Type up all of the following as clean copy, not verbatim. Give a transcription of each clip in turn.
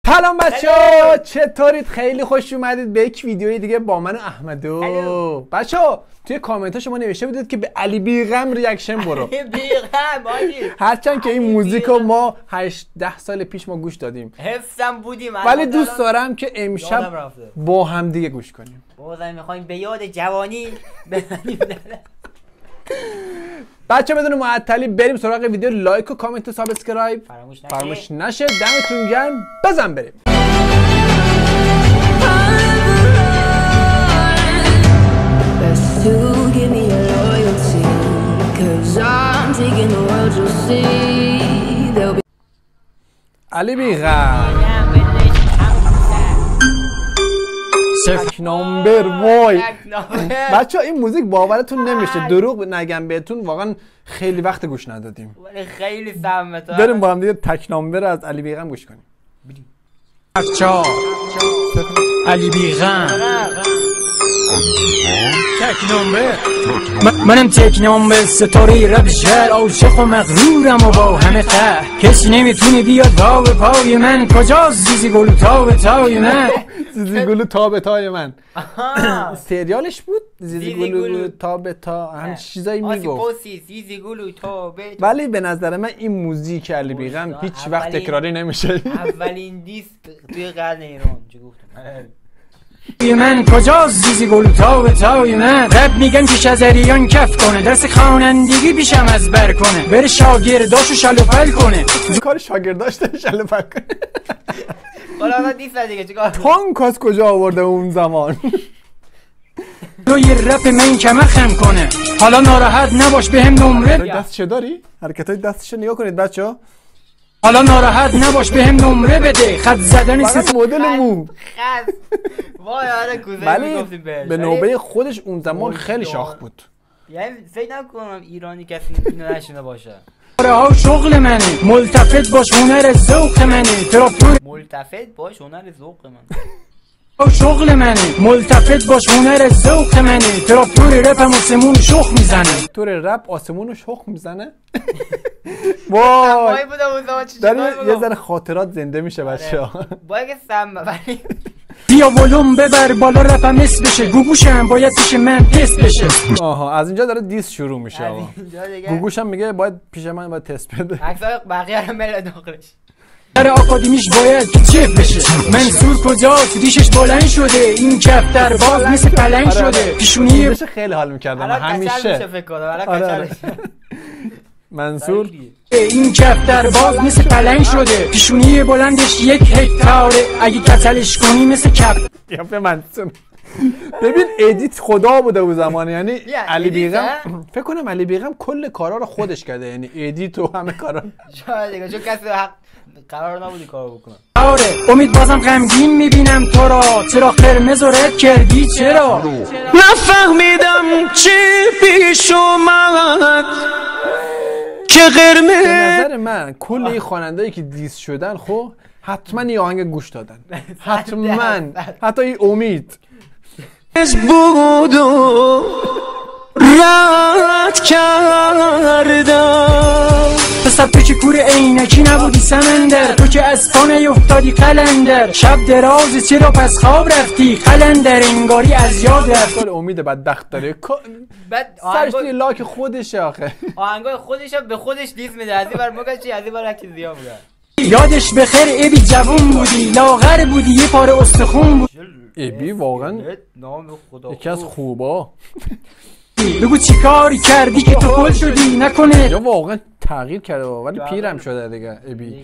سلام بچه‌ها، چطورید؟ خیلی خوش اومدید به یک ویدیوی دیگه با من و احمدو. بچه‌ها توی کامنت ها شما نوشته بودید که به علی بیغم ریاکشن برو. بیغم آجی، هرچند که این موزیکو ما 8-10 سال پیش ما گوش دادیم، حفظم بودیم، ولی دوست دارم که امشب با هم دیگه گوش کنیم. بازم میخوایم به یاد جوانی بزنیم. بچه بدون معطلی بریم سراغ ویدیو. لایک و کامنت و سابسکرایب فراموش نشه. دمتون گرم. بزن بریم. علی بیغم تک نامبر. وای بچه این موزیک باورتون نمیشه، دروغ نگم بهتون، واقعا خیلی وقت گوش ندادیم، خیلی سمت. بریم با هم دیگه تک نامبر از علی بیغم گوش کنیم. بچه‌ها علی بیغم تک نامبر. منم تک نامبر، ستاره رپ شهر، عاشق و مغرورم و با همه قهر. کسی نمیتونه بیاد پا به پای من، کجاست زیزی گلو تا به تای من؟ زیزی گلو تا به تای من سریالش بود، زیزی گلو تا به تا، هم چیزایی میگفت، زیزی گلو تا به. ولی به نظر من این موزیک علی بیغم هیچ وقت تکراری نمیشه. اولین دیسک توی قرن ایران چه گفتم من، کجاست زیزی گلو تا به تای من؟ رب میگن که شزریان کف کنه، درس خوانندگی بیشم از بر کنه، بره شاگرداشو شلوپل کنه. کار شاگرداش شلوپل کنه. حالا دیسک دیگه چیکار؟ تانک از کجا آورده اون زمان؟ روی رپ من کمر خم کنه، حالا ناراحت نباش بهم نمره. دست چه داری؟ حرکتای دستشو نگاه کنید بچه‌ها. حالا ناراحت نباش بهم نمره بده، خط زدن فقط مدل مو. وای آره کوزه ولی میگفتیم بهش، به نوبه خودش اون زمان خیلی شاخ بود. یعنی فکر نکنم ایرانی کسی اینو نشینه باشه. ها شغل منه، ملتفت باش هنر ذوق منه، تراپور ملتفت باش هنر ذوق من. شغل منه، ملتفت باش هنر ذوق منه، تراپور رپ آسمون شخ میزنه. تور رپ آسمون شخ میزنه. وای داری یه ذره خاطرات زنده میشه بچه‌ها. باید که سم ولی بیا ولوم ببر بالا رپم اس بشه، گوگوشم باید پیش من تست بشه. آها از اینجا داره دیس شروع میشه. آقا گوگوشم میگه باید پیش من باید تست بده. عکسای بقیه رو مل داخلش. در آکادمیش باید که چپ بشه. منصور کجاست؟ ریشش بلند شده، این کفتر باز مثل پلنگ شده، پیشونی خیلی حال میکردم همیشه. منصور این کفتر باز مثل پلنگ شده، پیشونی بلندش 1 هکتاره، اگه کتلش کنی مثل کپ. یا منصور ببین ادیت خدا بوده اون زمان، یعنی علی بیغم فکر کنم علی بیغم کل کارا رو خودش کرده، یعنی ادیت و همه کارا. شاید دیگه چون کسی حق قرار نبودی کارو بکنه. آره امید بازم غمگین میبینم تو را، چرا قرمز و رد کردی چرا؟ نفهمیدم چی پیش اومد که قرمز. به نظر من کل این خواننده‌ای که دیس شدن خب حتما این آهنگ گوش دادن، حتما. حتی این امید بود و رد کردم. پسر تو که کور عینکی نبودی سمندر، تو که از پانه افتادی قلندر، شب دراز چرا پس خواب رفتی قلندر، انگاری از یاد رفت. کل امید بدبخت داره سرش توی لاک خودشه آخه، آهنگای خودش به خودش دیس میده، از این بر موقع چی از این بر چیز زیاد بوده. یادش بخیر ابی جوون بودی، لاغر بودی یه پاره استخون بود. ابی واقعا یکی از خوبا. بگو چی کاری کردی که تو گل شدی نکنه. یا واقعا تغییر کرده ولی پیرم شده دیگه. ابی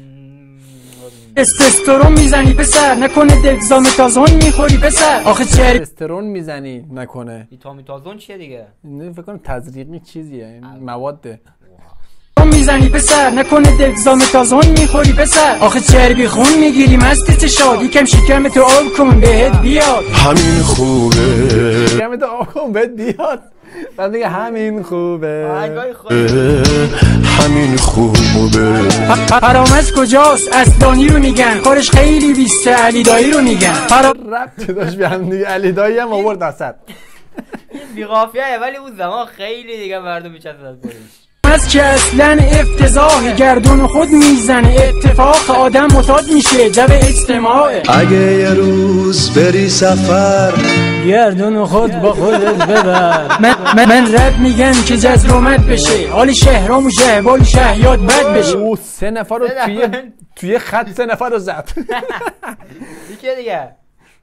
استسترون میزنی پسر نکنه، دگزامتازون میخوری پسر. آخه چرا استرون میزنی نکنه؟ ایتامیتازون چیه دیگه؟ نه فکر کنم تزریقی چیزیه، این مواد میزنی پسر نکنه، دگزامتازون میخوری پسر. آخه چربی خون میگیری مستت شاد، یکم شکم تو آب کن بهت بیاد. همین خوبه، شکم تو آب کن بهت بیاد. بعد دیگه همین خوبه، همین خوبه. فرامز کجاست؟ اسدانی رو میگن، کارش خیلی بیسته، علی دایی رو میگن. ربط داشت به هم دیگه، علی دایی هم آورد وسط. بی قافیه، ولی اون زمان خیلی دیگه مردم میچسبن از از که اصلا افتضاح گردون خود میزنه اتفاق آدم معتاد میشه جو اجتماعه اگه یه روز بری سفر گردون خود با خودت ببر من رد میگم که جذب اومد بشه حال شهرام و شهبال شهیاد بد بشه او 3 نفر رو توی خط 3 نفر رو زد. دیگه دیگه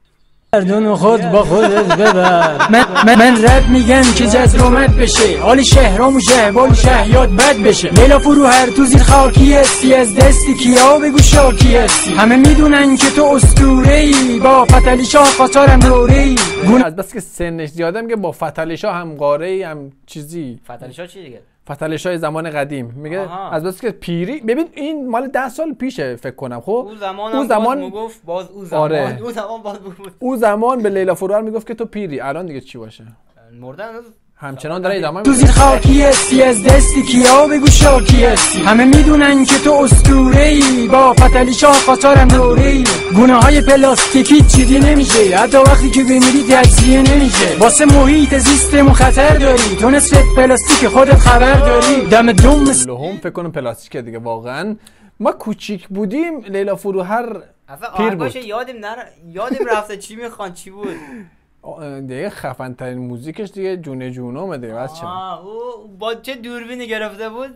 گردون خود با خودت ببر من رد میگم که جذب اومد بشه حال شهرام و شهبال شهیاد بد بشه لیلا فروهر تو زیر خاکی هستی از دستی کیا بگو شاکی هستی همه میدونن که تو اسطوره‌ای با فتحعلی شاه قاطارم دوره‌ای از بس که سنش زیاده میگه با فتحعلی شاه هم قاره‌ای هم چیزی. فتحعلی شاه چی دیگه؟ فتحعلی شاه زمان قدیم میگه آها. از بس که پیری ببین این مال 10 سال پیشه فکر کنم. خب اون زمان میگفت باز اون زمان آره. اون زمان باز بود اون زمان به لیلا فروهر میگفت که تو پیری. الان دیگه چی باشه؟ مردن همچنان داره ادامه تو میده. زیر خاکی هستی از دستی کیا بگو شاکی هستی همه میدونن که تو اسطوره‌ای با فتحعلی شاه قاطارم دوره‌ای گونه های پلاستیکی چیدی نمیشه حتی وقتی که بمیری تجزیه نمیشه واسه محیط زیستمون خطر داری تو نصف پلاستیک خودت خبر داری دم دوم لهم فکر کنم پلاستیکه دیگه. واقعا ما کوچیک بودیم لیلا فروهر اصلا پیر آهنگاش بود. یادم رفته چی میخوان چی بود. دیگه خفن ترین موزیکش دیگه جون جونومه دیگه. بس چه او با چه دوربینی گرفته بود.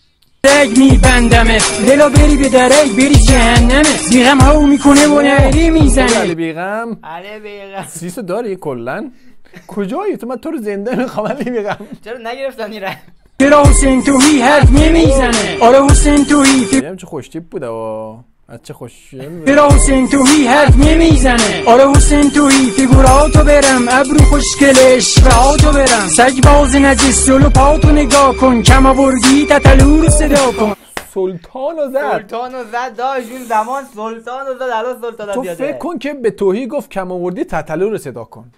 رگ میبندمت لیلا بری به درک بری جهنمت بیغم هاو میکنه و نهری علی میزنه بیغم علی بیغم سیسو داری کلن کجایی تو؟ من تو رو زنده میخوام علی بیغم. چرا نگرفتن این رنگ؟ چرا حسین توهی حرف نمیزنه آره حسین توهی دیدم چه خوش تیپ بوده و از چه خوشگل. چرا حسین توهی حرف نمیزنه آره حسین توهی فیگوراتو برم ابرو خوشگلش و هاتو برم سگ باز نجس جلو پاتو نگاه کن کم آوردی تتلو رو صدا کن سلطانو زد. سلطانو زد داشت اون زمان سلطانو زد الان سلطان تو زیاده. فکر کن که به توهی گفت کم آوردی تتلو رو صدا کن.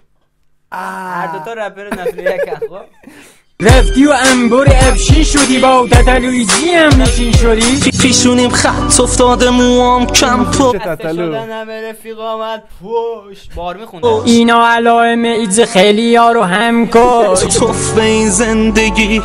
هر دوتا رپر نسل یکن. خب رفتی و انبار افشین شدی با تتلویجی هم نشین شدی پیشونیم خط افتاده موام کم پا چه خسته تتلو. شدن همه رفیق آمد پشت بار میخونده. اینا علائم ایدز خیلی ها رو هم کن توف به این زندگی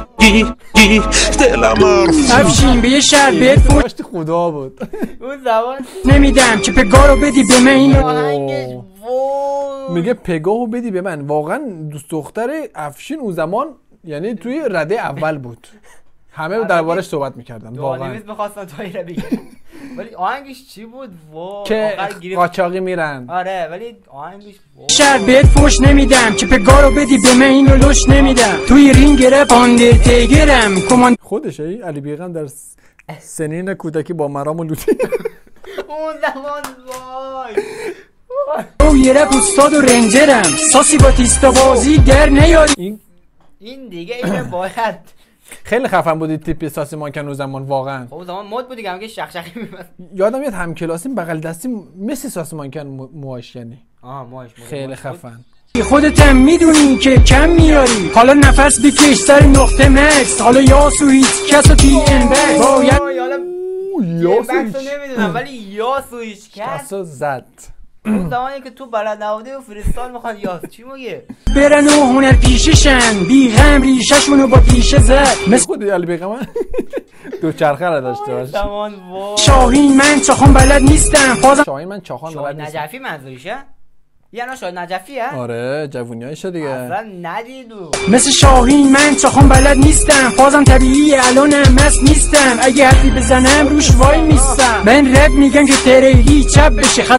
دلم افشین به یه شرط بهت فوش داشت خدا بود. اون زمان نمیدم که پگاه رو بدی به من اینو آهنگش وای. میگه پگاهو بدی به من. واقعا دوست دختر افشین اون زمان یعنی توی رده اول بود. همه دربارش صحبت میکردن واقعا دوانیمیز میخواستن تا ایره بگیرن ولی آهنگش چی بود وای. که آخر گرفت. قاچاقی میرن. آره ولی آهنگش وای. شرط بهت فوش نمیدم که پگاه رو بدی به من اینو لش نمیدم توی رینگ رپ آندرتیگرم کمان خودشه علی بیغم در سنین کودکی با مرام و لوتی. اون زمان وای. او یه رپ استاد و رنجرم ساسی با تیستا بازی در نیاری این دیگه اینه باید. خیلی خفن بودی تیپ ساسی مانکن اون زمان واقعا. خب اون زمان مد بود دیگه هم که شخشقی میبست. یادم میاد همکلاسیم بغل دستی مثل ساسی مانکن موهاش یعنی ماش خیلی خفن. خودت هم میدونی که کم میاری حالا نفس بکش سر نقطه مکس حالا یاسو هیچ کس و تی ام بک باید حالا یاسو بکسو نمیدونم ولی یاسو هیچ کس. کسو زد. اون زمانی که تو بلد نبودی و فریستال میخواد یاس چی میگه؟ برن و هنر پیششن بی غم ریششونو با پیشه زد مثل خودی علی بیغم دو چرخه را داشته باش. زمان وای. شاهین من چاخون بلد نیستم بازم شاهین من چاخان شاهین بلد نیستم. نجفی منظورشه؟ یعنی شاهین نجفیه؟ آره جوونیایشه دیگه. اصلا ندیدو. مثل شاهین من چاخون بلد نیستم فازم طبیعی الانم مست نیستم اگه حرفی بزنم روش وای میستم من رپ میگم که تریلی چپ بشه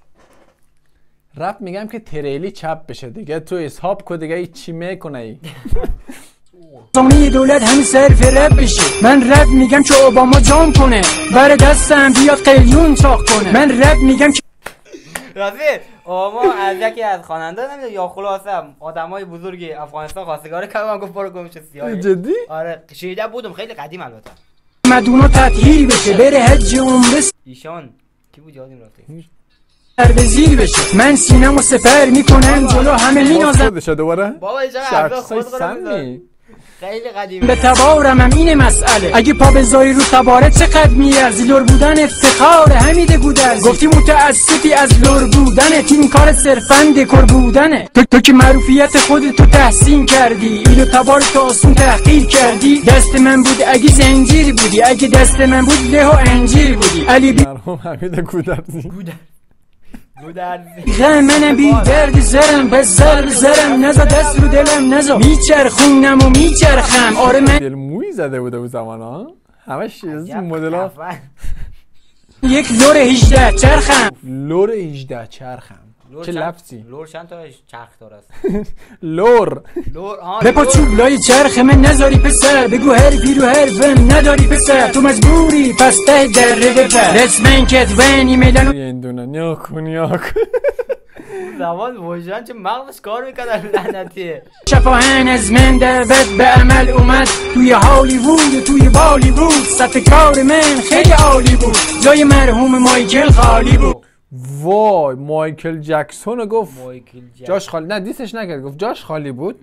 رپ میگم که تریلی چپ بشه دیگه تو اسحاب کو دیگه چی میکنه ای. خزانه دولت همین صرف رپ بشه من رپ میگم که اوباما جام کنه بر دستم بیاد قلیون چاق کنه من رپ میگم که راستی ما از یکی از خواننده نمیدونم یا خلاصه آدمای بزرگ افغانستان خواستگار کردم گفت برو گم شو سیاهی. جدی؟ آره شیده بودم خیلی قدیم البته. مدونا تطهیر بشه بره حج عمره ایشان کی بود یادم رفته. سر به زیر بشه من سینمو سپر میکنم جلو همه مینازم خودشه دوباره؟ بابا اینجا شخصای سمی خیلی قدیمی. به تبارم هم اینه مسئله، اگه پا بذاری رو تباره چقدر میارزی. لور بودن افتخاره حمید گودرزی، گفتی متاسفی از لور بودنت، این کار صرفا دکور بودنه. تو که معروفیت خودتو تحسین کردی، اینو تبار تو آسون تحقیر کردی. دست من بود اگه زنجیر بودی، اگه دست من بود له و انجیر بودی. علی مرحوم حمید گودرزی. منم بی درد زرم، به زرم نزا دست رو دلم نزا، میچرخونم و میچرخم. آره من دل موی زده بوده اون زمان ها، همش از این مدل ها. یک لور 18 چرخم. لور 18 چرخم چه لفظی؟ لور چند تا چرخ داره است؟ لور بپا چوبلای چرخ من نذاری پسر، بگو حرفی رو حرفم نداری پسر. تو مجبوری پس ته دره بپر، رسمن کت ونی میلانو این دونه نیاکو زمان واژن چه مغزش کار میکنه لعنتیه. شفاهن از من دعوت به عمل اومد، توی هالیوود و توی بالیوود سطح کار من خیلی عالی بود، جای مرحوم مایکل خالی بود. وای مایکل جکسون گفت مایکل جاش خالی، نه دیسش نکرد، گفت جاش خالی بود.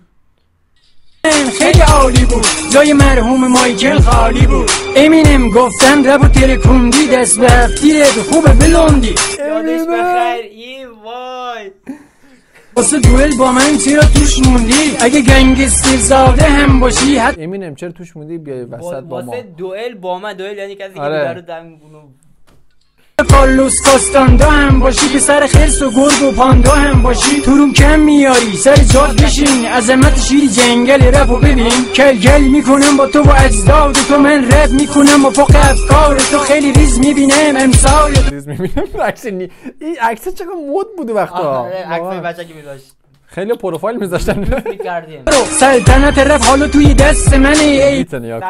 خیلی عالی بود، جای مرحوم مایکل خالی بود. امینم گفتم رب و ترکوندی، دست به هفتیره خوبه بلوندی. یادش بخیر ای وای. واسه دوئل با من چرا توش موندی، اگه گنگستر زاده هم باشی. امینم چرا توش موندی بیای وسط با ما. واسه دوئل با من، دوئل یعنی کسی که آره. رو دم اونو کارلوس کاستاندا هم باشی، به سر خرس و گرگ و پاندا هم باشی. تو روم کم میاری سر جات بشین، عظمت شیری جنگل رپ و ببین. کل میکنم با تو و اجداد تو، من رپ میکنم و فوق افکار تو. خیلی ریز میبینم امسال ریز میبینم. این عکس چقدر مد بود وقتا. عکس بچه که میذاشت خیلی پروفایل میذاشتن میکردیم. سلطنت رپ حالا توی دست منه. ای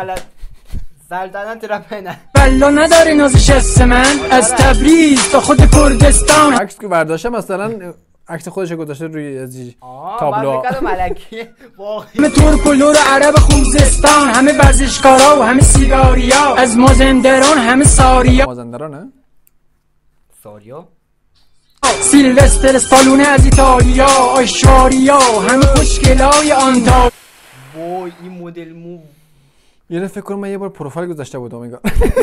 سلطنت رپ نه بلا نداره نازش از من، از تبریز تا خود کردستان. عکس که برداشتم مثلا عکس خودش گذاشته روی از تابلو. من فکر ملکیه واقعا. همه ترک و لور عرب خوزستان، همه ورزشکارا و همه سیگاریا، از مازندران همه ساریا. مازندرانه؟ ساریا؟ سیلوستر اسپالونه از ایتالیا، آشاریا همه خوشگلای آنتالیا. وای این مدل مو یه فکر کنم من یه بار پروفایل گذاشته بودم میگم.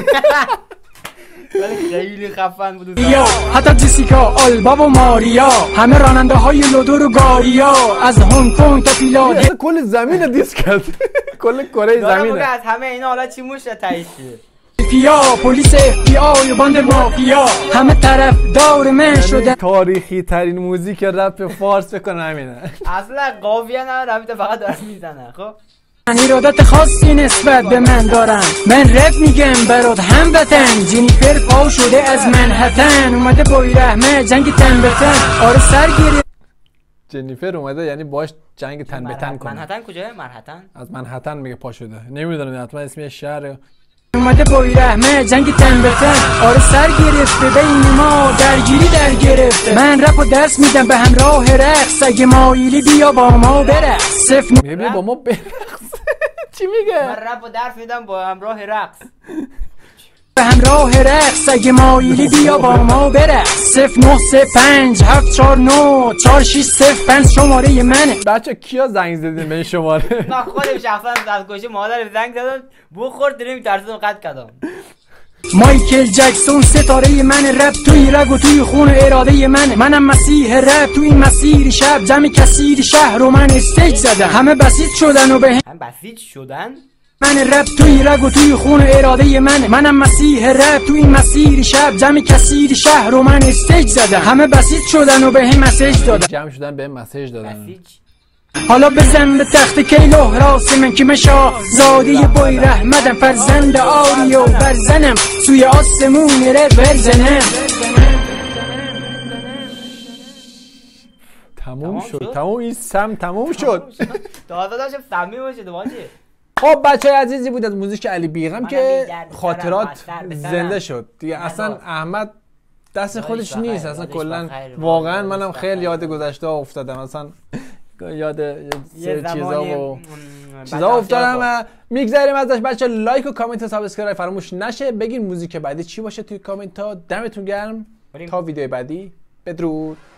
ولی خیلی خفن بود. یا حتی جسیکا، آلبا و ماریا، همه راننده های لودور و گاریا، از هنگ کنگ تا فیلادلفیا. کل زمین دیس کرد. کل کره زمین. از همه اینا حالا چی موشه تایشی؟ پلیس FBI و باند مافیا، همه طرفدار من شدن. تاریخی ترین موزیک رپ فارس بکنه همینه. اصلا قافیه نداره، همین فقط داره میزنه. خب ارادت خاصی نسبت به من دارن، من رپ میگم برات هموطن. جنیفر پا شده از منهتن، اومده با رحمه جنگ تن به تن. آره سرگیری جنیفر اومده یعنی باش جنگ تن به تن کنه. منهتن کجاست؟ منهتن؟ از منهتن میگه پا شده. نمیدونم حتما اسم شهر. اومده با رحمه جنگ تن به تن. آره سر گرفته بین ما درگیری در گرفته. من رپ و دست میدم به همراه رقص، اگه مایلی بیا با ما برقص. میگه بیا با ما برقص. چی میگه؟ من رپ و درس میدم با همراه رقص. به همراه رقص اگه مایلی بیا با ما برقص. 0935 749 4605 شماره منه. بچه کیا زنگ زدین به این شماره؟ من خودم شخصا از گوشه مادر زنگ زدم بخور دریم ترسیدم قطع کردم. مایکل جکسون ستاره من، رپ توی رگ و توی خون اراده من. منم مسیح رپ تو این مسیر شب، جمع کثیر شهر رو من استیج زدم. همه بسیج شدن و به هم بسیج شدن. من رپ توی رگ و توی خون اراده من. منم مسیح رپ تو این مسیر شب، جمع کثیر شهر رو من استیج زدم. همه بسیج شدن و به هم مسیج دادن. جمع شدن به مسیج دادن. بسیج. حالا بزن به تخت کیلو راست من که مشا زاده بای رحمدم، فرزند آری و برزنم سوی آسمون ره برزنم. تموم شد. تموم این سم تموم شد. تازه داشت سمی باشه دوباره. خب بچه عزیزی بود از موزیک علی بیغم که خاطرات زنده شد دیگه. اصلا احمد دست خودش نیست اصلا کلا. واقعا منم خیلی یاد گذشته ها افتادم، اصلا یاد چیزا افتادم و میگذاریم ازش. بچه لایک و کامنت و سابسکرایب فراموش نشه. بگین موزیک بعدی چی باشه توی کامنت ها. دمتون گرم تا ویدیو بعدی. بدرود.